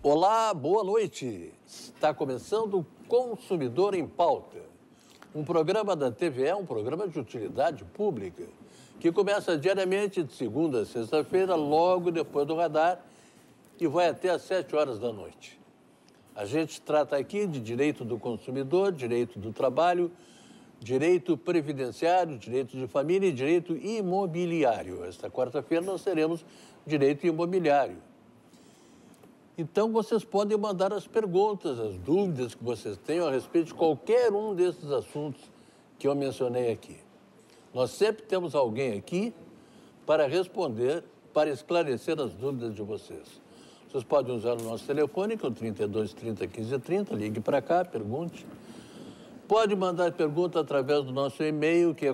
Olá, boa noite. Está começando o Consumidor em Pauta, um programa da TVE, um programa de utilidade pública, que começa diariamente de segunda a sexta-feira, logo depois do radar, e vai até às 7 horas da noite. A gente trata aqui de direito do consumidor, direito do trabalho, direito previdenciário, direito de família e direito imobiliário. Esta quarta-feira nós teremos direito imobiliário. Então, vocês podem mandar as perguntas, as dúvidas que vocês tenham a respeito de qualquer um desses assuntos que eu mencionei aqui. Nós sempre temos alguém aqui para responder, para esclarecer as dúvidas de vocês. Vocês podem usar o nosso telefone, que é o 32 30 15 30, ligue para cá, pergunte. Pode mandar pergunta através do nosso e-mail, que é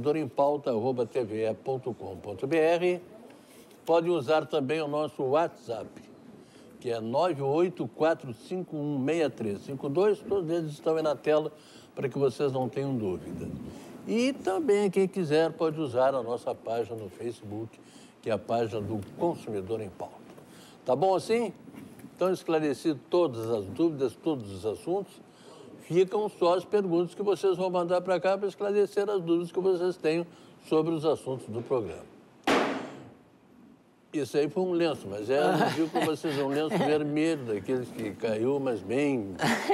consumidorempauta@tve.com.br. Pode usar também o nosso WhatsApp, que é 984516352. Todos eles estão aí na tela para que vocês não tenham dúvida. E também, quem quiser, pode usar a nossa página no Facebook, que é a página do Consumidor em Pauta. Tá bom assim? Então, esclarecido todas as dúvidas, todos os assuntos, ficam só as perguntas que vocês vão mandar para cá para esclarecer as dúvidas que vocês tenham sobre os assuntos do programa. Isso aí foi um lenço, mas eu digo para vocês, é um lenço vermelho, daqueles que caiu, mas bem...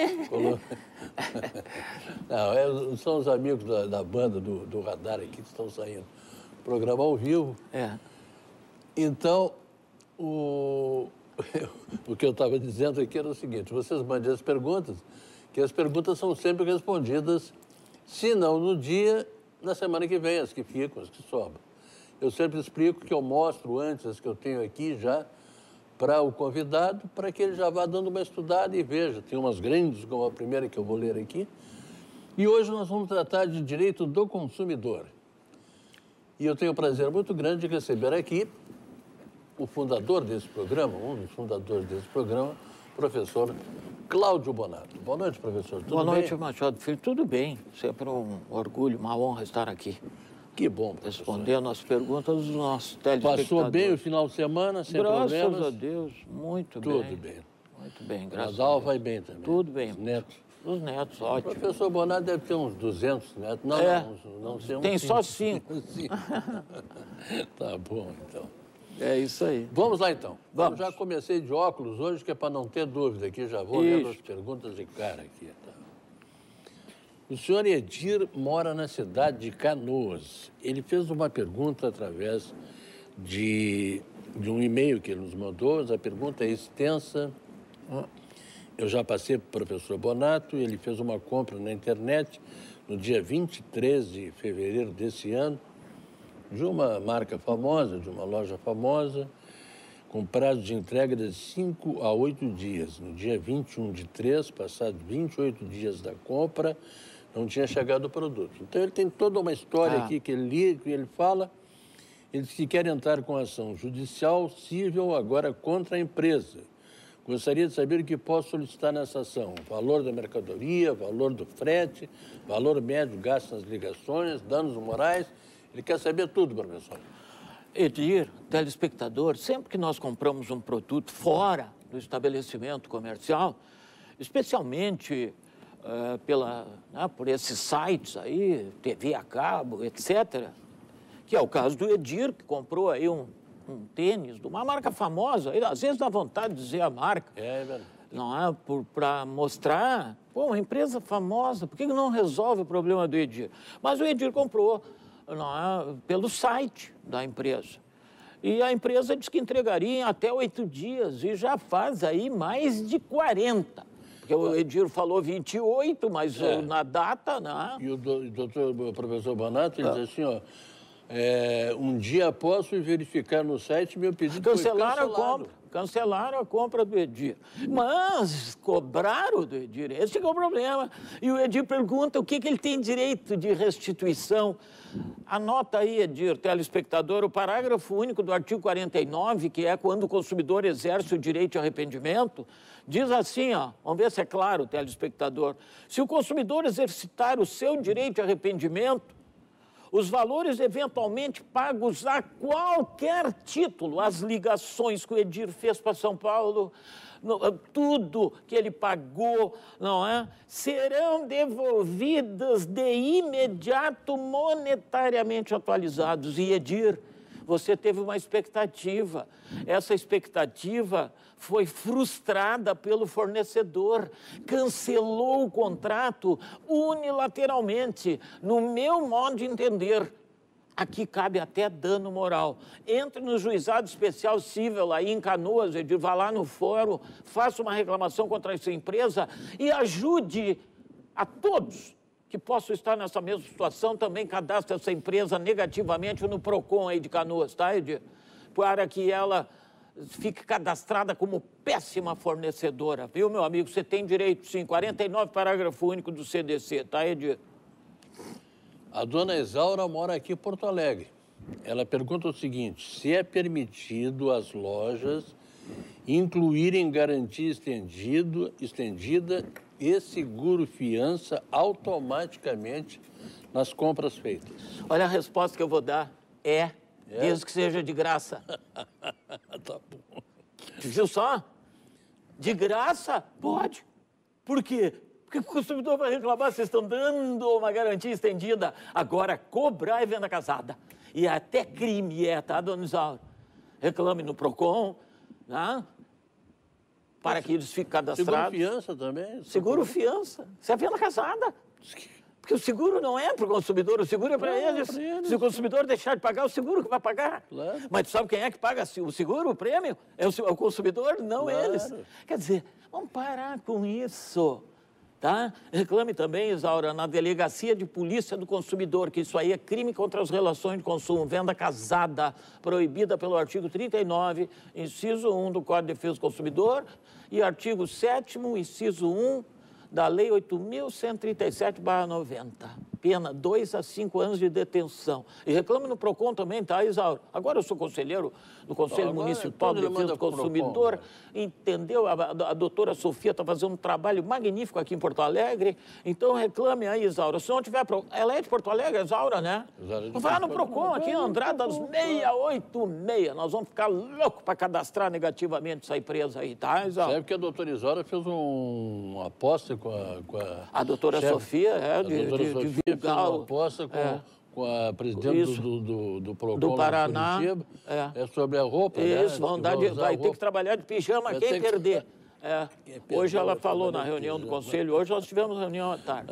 Não, são os amigos da banda do Radar aqui que estão saindo. Programa ao vivo. Então, o que eu estava dizendo aqui era o seguinte, vocês mandem as perguntas, que as perguntas são sempre respondidas, se não no dia, na semana que vem, as que ficam, as que sobram. Eu sempre explico que eu mostro antes as que eu tenho aqui já para o convidado, para que ele já vá dando uma estudada e veja. Tem umas grandes, como a primeira que eu vou ler aqui. E hoje nós vamos tratar de direito do consumidor. E eu tenho o prazer muito grande de receber aqui o fundador desse programa, um dos fundadores desse programa, professor Cláudio Bonato. Boa noite, professor. Tudo bem? Boa noite, Machado Filho. Tudo bem. Sempre um orgulho, uma honra estar aqui. Que bom, professor. Respondendo as perguntas dos nossos telespectadores. Passou bem o final de semana, sem problemas? Graças a Deus, muito bem. Tudo bem. Muito bem, graças a Deus. Nadal vai bem também? Tudo bem. Os netos? Os netos, ótimo. O professor Bonato deve ter uns 200 netos. Não, não sei, tem só 5. Tá bom, então. É isso aí. Vamos lá, então. Vamos. Eu já comecei de óculos hoje, que é para não ter dúvida aqui. Já vou lendo as perguntas de cara aqui. Tá? O senhor Edir mora na cidade de Canoas. Ele fez uma pergunta através de um e-mail que ele nos mandou. A pergunta é extensa. Eu já passei para o professor Bonato. Ele fez uma compra na internet no dia 23 de fevereiro desse ano, de uma marca famosa, de uma loja famosa, com prazo de entrega de 5 a 8 dias. No dia 21/3, passados 28 dias da compra, não tinha chegado o produto. Então, ele tem toda uma história aqui que ele fala. Ele diz que quer entrar com ação judicial civil agora contra a empresa. Gostaria de saber o que posso solicitar nessa ação. Valor da mercadoria, valor do frete, valor médio gasto nas ligações, danos morais. Ele quer saber tudo, professor. Edir, telespectador, sempre que nós compramos um produto fora do estabelecimento comercial, especialmente por esses sites aí, TV a cabo, etc., que é o caso do Edir, que comprou aí um tênis de uma marca famosa, às vezes dá vontade de dizer a marca. É verdade. Não é? Para mostrar, uma empresa famosa, por que não resolve o problema do Edir? Mas o Edir comprou pelo site da empresa. E a empresa diz que entregaria em até 8 dias, e já faz aí mais de 40. Porque o Edir falou 28, mas na data... E o professor Bonato, ele diz assim, um dia após fui verificar no site, meu pedido foi cancelado. Cancelaram a compra do Edir. Mas cobraram do Edir, esse é o problema. E o Edir pergunta o que ele tem direito de restituição. Anota aí, Edir, telespectador, o parágrafo único do artigo 49, que é quando o consumidor exerce o direito de arrependimento, diz assim, vamos ver se é claro, telespectador, se o consumidor exercitar o seu direito de arrependimento, os valores eventualmente pagos a qualquer título, as ligações que o Edir fez para São Paulo, tudo que ele pagou, não é? Serão devolvidos de imediato monetariamente atualizados. E, Edir, você teve uma expectativa. Essa expectativa foi frustrada pelo fornecedor, cancelou o contrato unilateralmente. No meu modo de entender, aqui cabe até dano moral. Entre no juizado especial civil aí em Canoas, Edir, vá lá no fórum, faça uma reclamação contra essa empresa e ajude a todos que possam estar nessa mesma situação, também cadastre essa empresa negativamente no PROCON aí de Canoas, tá, Edir? Para que ela fique cadastrada como péssima fornecedora, viu, meu amigo? Você tem direito, sim, 49, parágrafo único do CDC, tá, Edir? A dona Isaura mora aqui em Porto Alegre. Ela pergunta o seguinte: se é permitido às lojas incluírem garantia estendida e seguro-fiança automaticamente nas compras feitas? Olha, a resposta que eu vou dar desde que seja de graça. Tá bom. Viu só? De graça? Pode. Por quê? Porque o consumidor vai reclamar, vocês estão dando uma garantia estendida. Agora, cobrar é venda casada. E até crime tá, dona Isaura? Reclame no PROCON, né? Para que eles fiquem cadastrados. Seguro-fiança também? Seguro-fiança. Isso é venda casada. Porque o seguro não é para o consumidor, o seguro é para eles. Se o consumidor deixar de pagar, o seguro que vai pagar. Claro. Mas sabe quem é que paga o seguro, o prêmio? É o consumidor, não eles. Quer dizer, vamos parar com isso. Tá? Reclame também, Isaura, na Delegacia de Polícia do Consumidor, que isso aí é crime contra as relações de consumo, venda casada, proibida pelo artigo 39, inciso 1 do Código de Defesa do Consumidor e artigo 7º, inciso 1 da Lei 8.137/90. Pena 2 a 5 anos de detenção. E reclame no PROCON também, tá, Isaura? Agora eu sou conselheiro do Conselho Municipal de Defesa do Consumidor, entendeu? A doutora Sofia está fazendo um trabalho magnífico aqui em Porto Alegre, então reclame aí, Isaura. Se não tiver... Ela é de Porto Alegre, Isaura, né? Vai no PROCON, aqui em Andradas 686. Nós vamos ficar loucos para cadastrar negativamente essa empresa aí, tá, Isaura? Sabe que a doutora Isaura fez uma aposta com a doutora Sofia, fez uma aposta com a presidente do PROCON do Paraná, Curitiba, sobre a roupa. Isso, né? vai ter que trabalhar de pijama quem perder. Hoje ela falou na reunião do conselho, hoje nós tivemos reunião à tarde.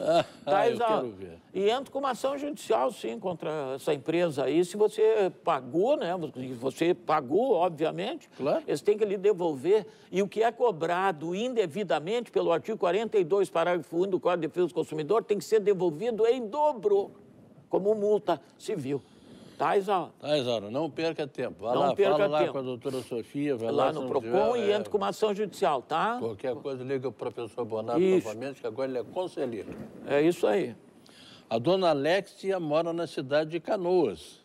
E entra com uma ação judicial, sim, contra essa empresa aí. Se você pagou, né? Você pagou, obviamente, claro. Eles têm que lhe devolver. E o que é cobrado indevidamente pelo artigo 42, parágrafo 1 do Código de Defesa do Consumidor, tem que ser devolvido em dobro, como multa civil. Tá, Isaura? Tá, Isaura, não perca tempo. Fala lá com a doutora Sofia, vai lá no PROCON e entra com uma ação judicial, tá? Qualquer coisa, liga para o professor Bonato novamente, que agora ele é conselheiro. É isso aí. A dona Alexia mora na cidade de Canoas.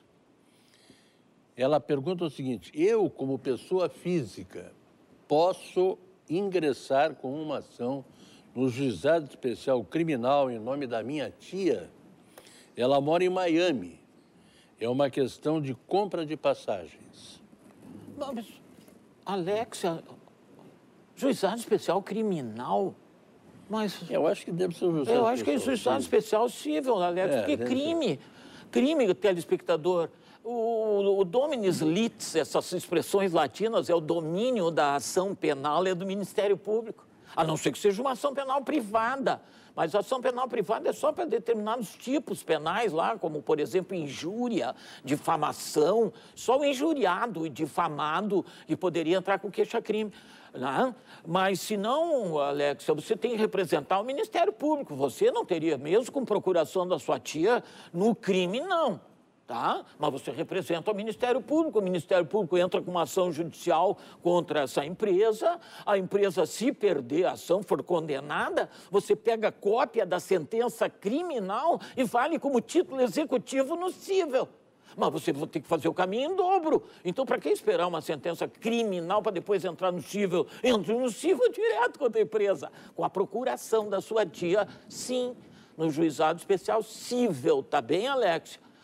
Ela pergunta o seguinte: eu, como pessoa física, posso ingressar com uma ação no Juizado Especial Criminal em nome da minha tia? Ela mora em Miami. É uma questão de compra de passagens. Mas, Alexia, Juizado Especial Criminal? Mas... Eu acho que deve ser o Juizado Eu acho que é Juizado Especial Civil, Alexia, porque crime, telespectador. O dominus litis, essas expressões latinas, é o domínio da ação penal, é do Ministério Público. A não ser que seja uma ação penal privada. Mas a ação penal privada é só para determinados tipos penais lá, como, por exemplo, injúria, difamação. Só o injuriado e difamado que poderia entrar com queixa-crime. Né? Mas, se não, Alexia, você tem que representar o Ministério Público. Você não teria, mesmo com procuração da sua tia, no crime, não. Tá? Mas você representa o Ministério Público entra com uma ação judicial contra essa empresa, a empresa, se perder a ação, for condenada, você pega cópia da sentença criminal e vale como título executivo no cível. Mas você vai ter que fazer o caminho em dobro. Então, para que esperar uma sentença criminal para depois entrar no cível? Entra no cível direto contra a empresa, com a procuração da sua tia, sim, no Juizado Especial Cível, tá bem, Alexia?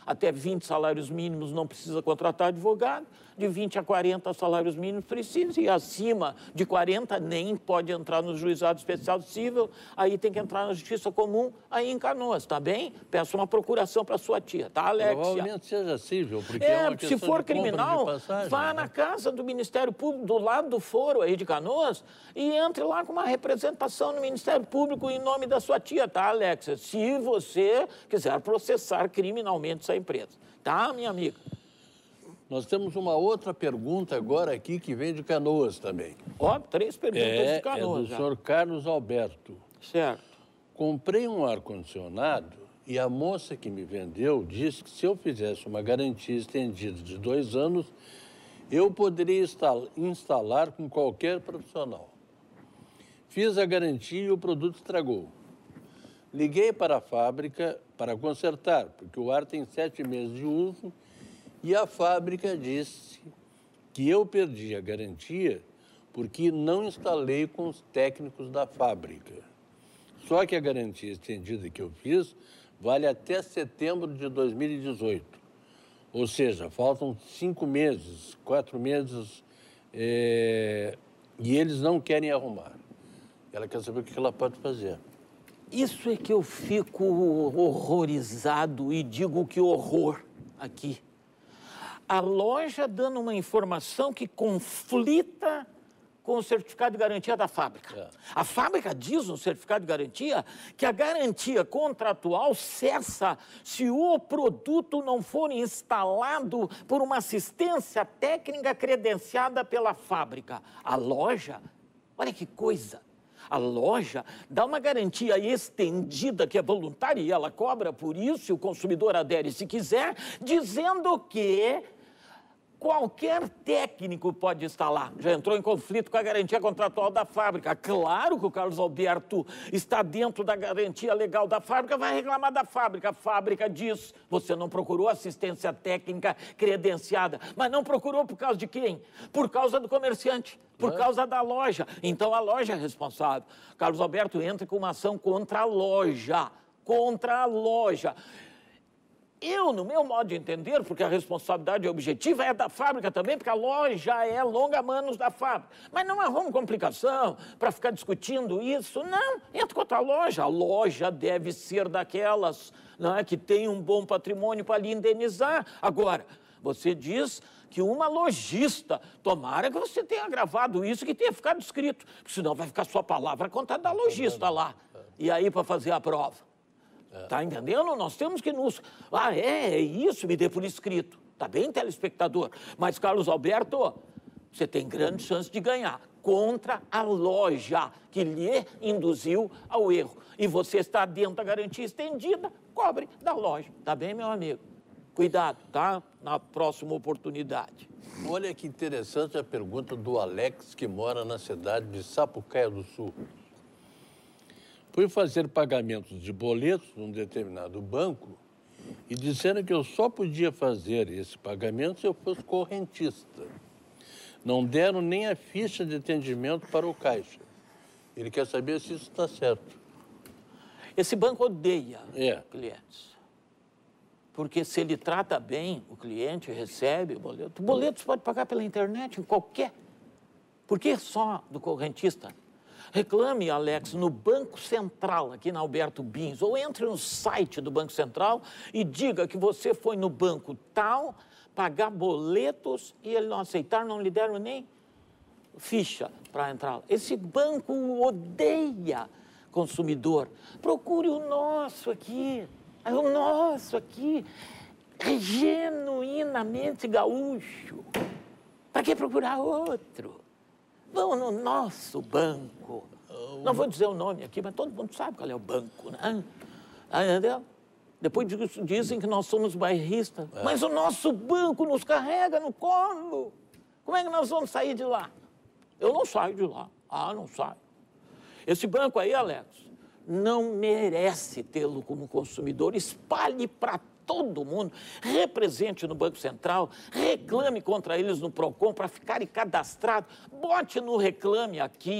até 20 salários mínimos não precisa contratar advogado, de 20 a 40 salários mínimos precisa, e acima de 40 nem pode entrar no juizado especial civil, aí tem que entrar na justiça comum, aí em Canoas, tá bem? Peço uma procuração para sua tia, tá, Alexia? Provavelmente seja civil, porque é uma questão se for de compra criminal, de passagem, vá né? na casa do Ministério Público, do lado do foro aí de Canoas, e entre lá com uma representação no Ministério Público em nome da sua tia, tá, Alexia? Se você quiser processar criminalmente essa empresa, tá, minha amiga? Nós temos uma outra pergunta agora aqui que vem de Canoas também. Ó, 3 perguntas de Canoas. É do já. senhor Carlos Alberto. Certo. Comprei um ar-condicionado e a moça que me vendeu disse que se eu fizesse uma garantia estendida de 2 anos, eu poderia instalar com qualquer profissional. Fiz a garantia e o produto estragou. Liguei para a fábrica para consertar, porque o ar tem 7 meses de uso e a fábrica disse que eu perdi a garantia porque não instalei com os técnicos da fábrica. Só que a garantia estendida que eu fiz vale até setembro de 2018. Ou seja, faltam 5 meses, 4 meses, e eles não querem arrumar. Ela quer saber o que ela pode fazer. Isso é que eu fico horrorizado e digo que horror aqui. A loja dando uma informação que conflita com o certificado de garantia da fábrica. É. A fábrica diz no certificado de garantia que a garantia contratual cessa se o produto não for instalado por uma assistência técnica credenciada pela fábrica. A loja, olha que coisa, a loja dá uma garantia estendida que é voluntária e ela cobra por isso, e o consumidor adere se quiser, dizendo que qualquer técnico pode instalar. Já entrou em conflito com a garantia contratual da fábrica. Claro que o Carlos Alberto está dentro da garantia legal da fábrica, vai reclamar da fábrica. A fábrica diz, você não procurou assistência técnica credenciada. Mas não procurou por causa de quem? Por causa do comerciante, por causa da loja. Então a loja é responsável. Carlos Alberto entra com uma ação contra a loja. Contra a loja. Eu, no meu modo de entender, porque a responsabilidade objetiva é da fábrica também, porque a loja é longa-manos da fábrica. Mas não arruma complicação para ficar discutindo isso. Não, entra contra a loja. A loja deve ser daquelas, não é, que tem um bom patrimônio para lhe indenizar. Agora, você diz que uma lojista, tomara que você tenha gravado isso, que tenha ficado escrito, porque senão vai ficar sua palavra contra a da lojista lá. E aí, para fazer a prova. Tá entendendo? Nós temos que nos... é isso, me dê por escrito. Tá bem, telespectador? Mas, Carlos Alberto, você tem grande chance de ganhar contra a loja que lhe induziu ao erro. E você está dentro da garantia estendida, cobre da loja. Tá bem, meu amigo? Cuidado, tá? Na próxima oportunidade. Olha que interessante a pergunta do Alex, que mora na cidade de Sapucaia do Sul. Fui fazer pagamentos de boletos num determinado banco e disseram que eu só podia fazer esse pagamento se eu fosse correntista. Não deram nem a ficha de atendimento para o caixa. Ele quer saber se isso está certo. Esse banco odeia clientes. Porque se ele trata bem o cliente, recebe o boleto. O boleto você pode pagar pela internet, em qualquer. Por que só do correntista? Reclame, Alex, no Banco Central, aqui na Alberto Bins, ou entre no site do Banco Central e diga que você foi no banco tal, pagar boletos e ele não aceitar, não lhe deram nem ficha para entrar. Esse banco odeia consumidor. Procure o nosso aqui, o nosso aqui, é genuinamente gaúcho. Para que procurar outro? Vão no nosso banco. Não vou dizer o nome aqui, mas todo mundo sabe qual é o banco, né? Entendeu? Depois dizem que nós somos bairristas. Mas o nosso banco nos carrega no colo. Como é que nós vamos sair de lá? Eu não saio de lá. Não saio. Esse banco aí, Alex, não merece tê-lo como consumidor. Espalhe para todo mundo, represente no Banco Central, reclame contra eles no PROCON para ficarem cadastrados, bote no Reclame Aqui,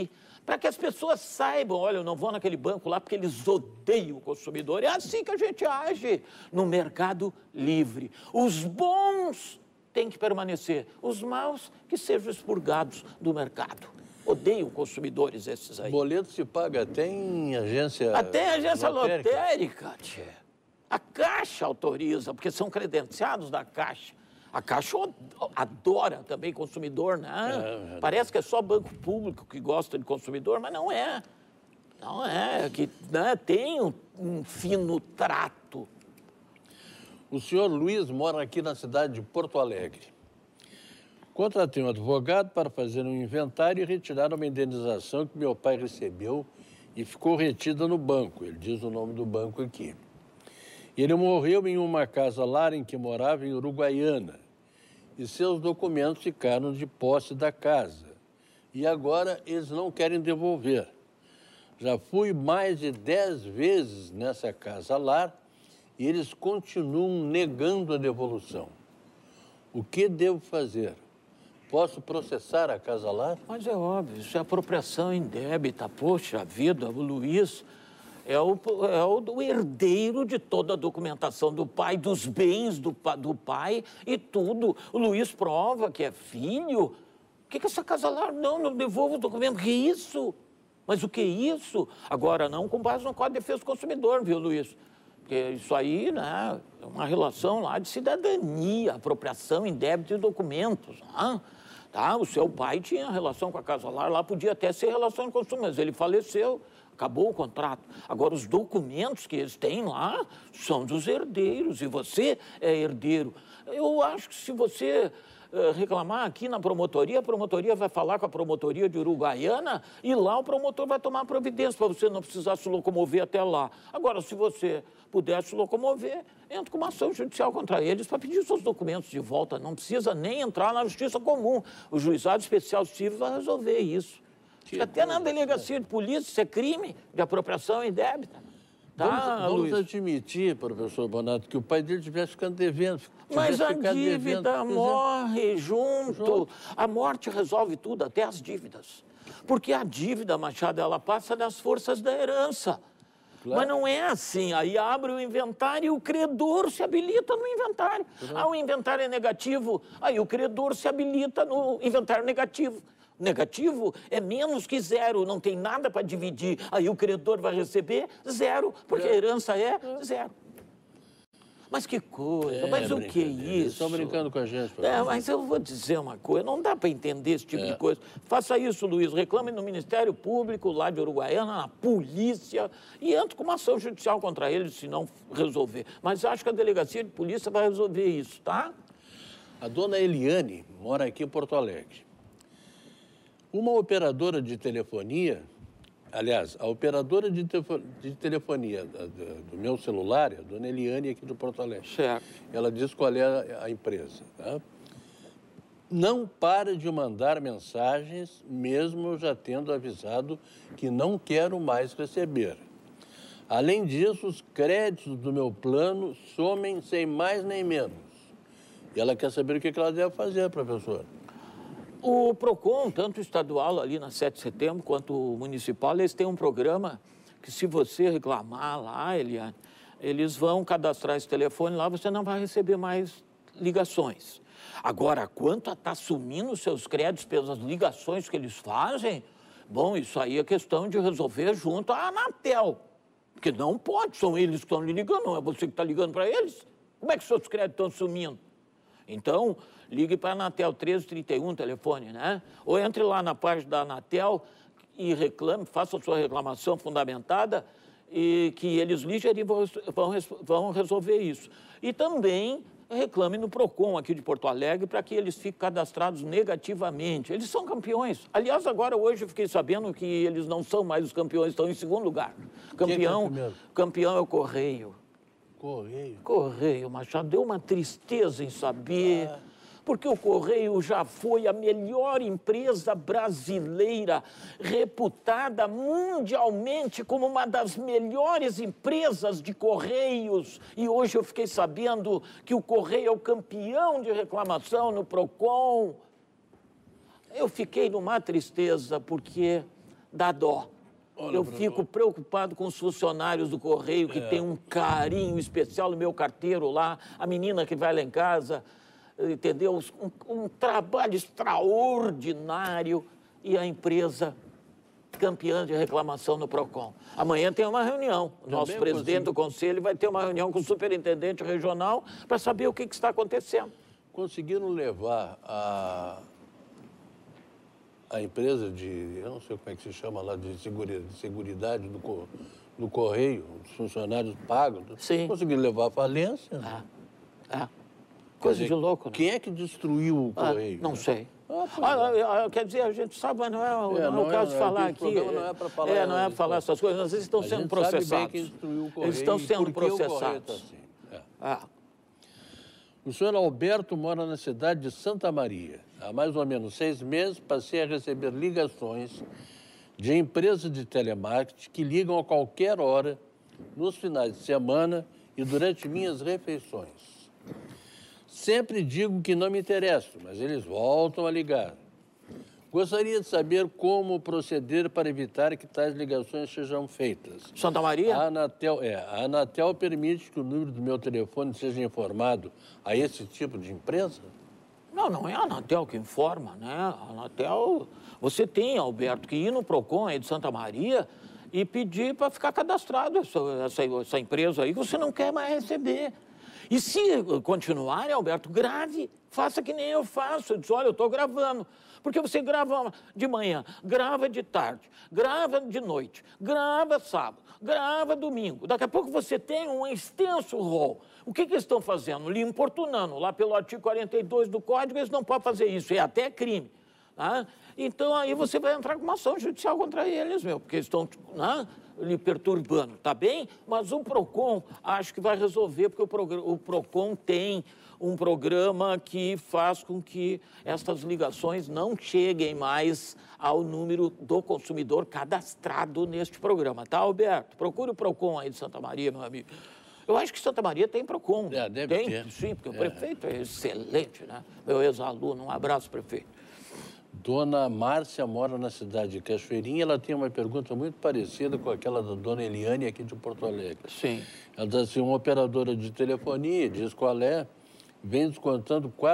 para que as pessoas saibam, olha, eu não vou naquele banco lá porque eles odeiam o consumidor. É assim que a gente age no mercado livre. Os bons têm que permanecer, os maus que sejam expurgados do mercado. Odeiam consumidores esses aí. Boleto se paga até em agência... Até em agência lotérica, tchê. A Caixa autoriza, porque são credenciados da Caixa. A Caixa adora também consumidor, né? Parece que é só banco público que gosta de consumidor, mas não é. Não é, que né, tem um fino trato. O senhor Luiz mora aqui na cidade de Porto Alegre. Contratei um advogado para fazer um inventário e retirar uma indenização que meu pai recebeu e ficou retida no banco. Ele diz o nome do banco aqui. Ele morreu em uma casa-lar em que morava em Uruguaiana e seus documentos ficaram de posse da casa. E agora eles não querem devolver. Já fui mais de 10 vezes nessa casa-lar e eles continuam negando a devolução. O que devo fazer? Posso processar a casa-lar? Mas é óbvio, isso é apropriação indébita. Poxa vida, o Luiz é o herdeiro de toda a documentação do pai, dos bens do pai e tudo. O Luiz prova que é filho. O que essa casa-lar? Não devolvo o documento. Que isso? Mas o que é isso? Agora, não com base no Código de Defesa do Consumidor, viu, Luiz? Porque isso aí, né, é uma relação lá de cidadania, apropriação indébita de documentos. Né? Tá? O seu pai tinha relação com a casa-lar, lá podia até ser relação de consumo, mas ele faleceu. Acabou o contrato. Agora, os documentos que eles têm lá são dos herdeiros e você é herdeiro. Eu acho que se você reclamar aqui na promotoria, a promotoria vai falar com a promotoria de Uruguaiana e lá o promotor vai tomar providência para você não precisar se locomover até lá. Agora, se você puder se locomover, entra com uma ação judicial contra eles para pedir seus documentos de volta. Não precisa nem entrar na justiça comum. O juizado especial civil vai resolver isso. Até na delegacia de polícia, isso é crime de apropriação indébita. Tá, vamos admitir, professor Bonato, que o pai dele estivesse ficando devendo. Mas a dívida morre junto. A morte resolve tudo, até as dívidas. Porque a dívida, Machado, ela passa das forças da herança. Claro. Mas não é assim. Aí abre o inventário e o credor se habilita no inventário. Ah, o inventário é negativo, aí o credor se habilita no inventário negativo. Negativo é menos que zero, não tem nada para dividir. Aí o credor vai receber zero, porque a herança é zero. Mas que coisa, mas o que é isso? Estão brincando com a gente. Mas eu vou dizer uma coisa, não dá para entender esse tipo de coisa. Faça isso, Luiz, reclame no Ministério Público, lá de Uruguaiana, na polícia, e entre com uma ação judicial contra eles, se não resolver. Mas acho que a delegacia de polícia vai resolver isso, tá? A dona Eliane mora aqui em Porto Alegre. Uma operadora de telefonia, aliás, a operadora de telefonia do meu celular, a dona Eliane aqui do Porto Alegre. Certo. Ela diz qual é a empresa. Tá? Não para de mandar mensagens, mesmo eu já tendo avisado que não quero mais receber. Além disso, os créditos do meu plano somem sem mais nem menos. E ela quer saber o que ela deve fazer, professor. O PROCON, tanto estadual ali na 7 de setembro, quanto o municipal, eles têm um programa que se você reclamar lá, Eliane, eles vão cadastrar esse telefone lá, você não vai receber mais ligações. Agora, quanto a estar sumindo seus créditos pelas ligações que eles fazem, bom, isso aí é questão de resolver junto à Anatel. Porque não pode, são eles que estão lhe ligando, não é você que está ligando para eles. Como é que seus créditos estão sumindo? Então, ligue para a Anatel 1331, telefone, né? Ou entre lá na página da Anatel e reclame, faça a sua reclamação fundamentada e que eles ligeirinho vão resolver isso. E também reclame no PROCON aqui de Porto Alegre para que eles fiquem cadastrados negativamente. Eles são campeões. Aliás, agora hoje eu fiquei sabendo que eles não são mais os campeões, estão em segundo lugar. Campeão é o Correio. Correio, Machado, deu uma tristeza em saber, porque o Correio já foi a melhor empresa brasileira, reputada mundialmente como uma das melhores empresas de correios. E hoje eu fiquei sabendo que o Correio é o campeão de reclamação no PROCON. Eu fiquei numa tristeza, porque dá dó. Olha, eu fico preocupado com os funcionários do Correio, que tem um carinho especial no meu carteiro lá, a menina que vai lá em casa, entendeu? Um trabalho extraordinário e a empresa campeã de reclamação no PROCON. Amanhã tem uma reunião. O nosso presidente do conselho vai ter uma reunião com o superintendente regional para saber o que está acontecendo. Conseguiram levar a empresa de, eu não sei como é que se chama lá, de seguridade do Correio, os funcionários pagos. Sim. Conseguiram levar à falência. Coisa de louco, né? Quem é que destruiu o Correio? Não sei. Quer dizer, a gente sabe, mas não é o caso de falar aqui. Não é para falar. Não é para falar essas coisas. Às vezes estão sendo processados. Sabe bem quem destruiu o Correio. Eles estão sendo processados. Assim. O senhor Alberto mora na cidade de Santa Maria. Há mais ou menos 6 meses passei a receber ligações de empresas de telemarketing que ligam a qualquer hora, nos finais de semana e durante minhas refeições. Sempre digo que não me interesso, mas eles voltam a ligar. Gostaria de saber como proceder para evitar que tais ligações sejam feitas. Santa Maria? A Anatel permite que o número do meu telefone seja informado a esse tipo de empresa? Não é a Anatel que informa, né? A Anatel, você tem, Alberto, que ir no PROCON aí de Santa Maria e pedir para ficar cadastrado essa empresa aí que você não quer mais receber. E se continuarem, Alberto, grave, faça que nem eu faço. Eu disse, olha, eu estou gravando. Porque você grava de manhã, grava de tarde, grava de noite, grava sábado, grava domingo. Daqui a pouco você tem um extenso rol. O que eles estão fazendo? Lhe importunando. Lá pelo artigo 42 do Código, eles não podem fazer isso. É até crime. Tá? Então, aí você vai entrar com uma ação judicial contra eles, porque eles estão lhe perturbando, tá bem? Mas o PROCON, acho que vai resolver, porque o PROCON tem um programa que faz com que essas ligações não cheguem mais ao número do consumidor cadastrado neste programa, tá, Alberto? Procure o PROCON aí de Santa Maria, meu amigo. Eu acho que Santa Maria tem PROCON. Deve ter. Sim, porque o prefeito é excelente, né? Meu ex-aluno, um abraço, prefeito. Dona Márcia mora na cidade de Cachoeirinha. Ela tem uma pergunta muito parecida com aquela da dona Eliane aqui de Porto Alegre. Sim. Ela diz assim, uma operadora de telefonia, diz qual é, vem descontando R$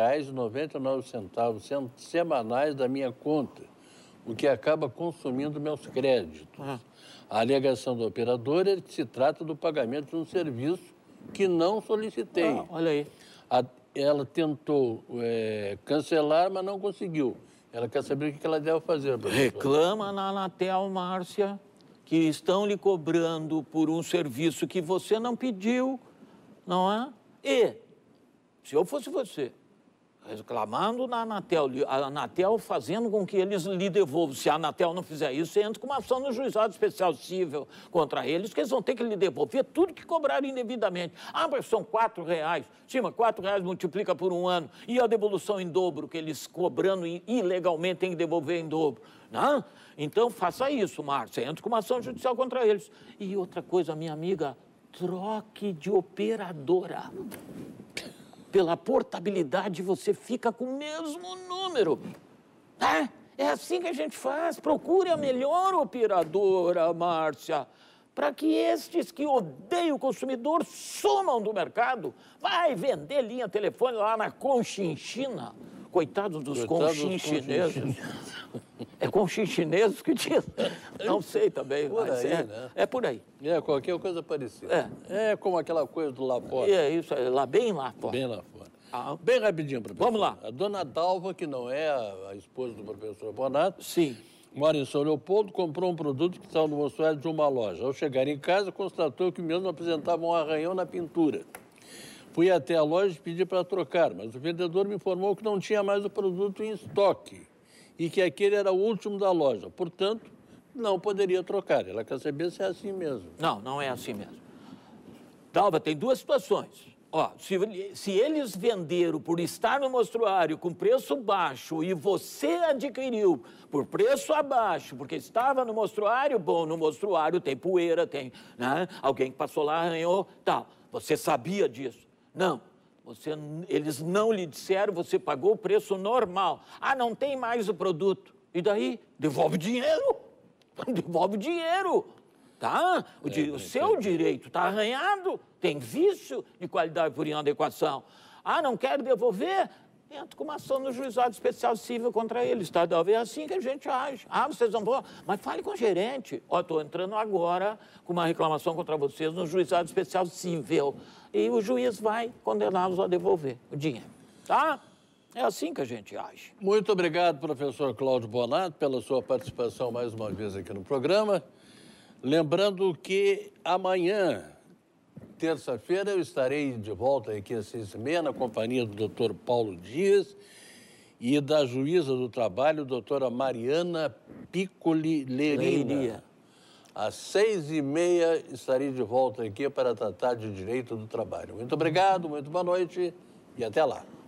4,99 semanais da minha conta, o que acaba consumindo meus créditos. A alegação da operadora é que se trata do pagamento de um serviço que não solicitei. Olha aí. Ela tentou cancelar, mas não conseguiu. Ela quer saber o que ela deve fazer. Reclama na Anatel, Márcia, que estão lhe cobrando por um serviço que você não pediu, não é? E, se eu fosse você, reclamando na Anatel, a Anatel fazendo com que eles lhe devolvam. Se a Anatel não fizer isso, você entra com uma ação no juizado especial civil contra eles, que eles vão ter que lhe devolver tudo que cobraram indevidamente. Mas são R$4. Sim, mas R$4 multiplica por um ano. E a devolução em dobro, que eles cobrando ilegalmente têm que devolver em dobro. Não? Então, faça isso, Márcia. Entra com uma ação judicial contra eles. E outra coisa, minha amiga, troque de operadora. Pela portabilidade, você fica com o mesmo número. É assim que a gente faz. Procure a melhor operadora, Márcia, para que estes que odeiam o consumidor sumam do mercado. Vai vender linha telefone lá na Conchinchina. Coitados dos conchinchineses. É conchinchineses que diz? Não sei também. Por mas aí, né? É por aí. Qualquer coisa parecida. É como aquela coisa do lá fora. É isso, bem lá fora. Bem lá fora. Bem rapidinho, professor. Vamos lá. A dona Dalva, que não é a esposa do professor Bonato, sim, mora em São Leopoldo, comprou um produto que estava no mostruário de uma loja. Ao chegar em casa, constatou que o mesmo apresentava um arranhão na pintura. Fui até a loja e pedi para trocar, mas o vendedor me informou que não tinha mais o produto em estoque e que aquele era o último da loja. Portanto, não poderia trocar. Ela quer saber se é assim mesmo. Não é assim mesmo. Dalva, tem duas situações. Se eles venderam por estar no mostruário com preço baixo e você adquiriu por preço abaixo, porque estava no mostruário, bom, no mostruário tem poeira, tem alguém que passou lá, arranhou, tal. Você sabia disso? Não. Eles não lhe disseram, você pagou o preço normal. Não tem mais o produto. E daí? Devolve o dinheiro. devolve o dinheiro, tá? O seu direito está arranhado, tem vício de qualidade por inadequação. Ah, não quer devolver? Entra com uma ação no juizado especial civil contra ele, estadual. É assim que a gente age. Ah, vocês não vão... Mas fale com o gerente. Ó, estou entrando agora com uma reclamação contra vocês no juizado especial civil. E o juiz vai condená-los a devolver o dinheiro, tá? É assim que a gente age. Muito obrigado, professor Cláudio Bonato, pela sua participação mais uma vez aqui no programa. Lembrando que amanhã, terça-feira, eu estarei de volta aqui às 6h30, na companhia do doutor Paulo Dias e da juíza do trabalho, doutora Mariana Piccoli Lerina. Às 6h30 estarei de volta aqui para tratar de direito do trabalho. Muito obrigado, muito boa noite e até lá.